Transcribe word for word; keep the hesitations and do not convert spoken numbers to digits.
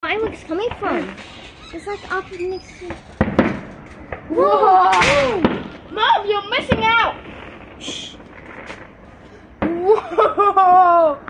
fireworks coming from? It's like up next to... Whoa! Mom, you're missing out! Shh. Whoa!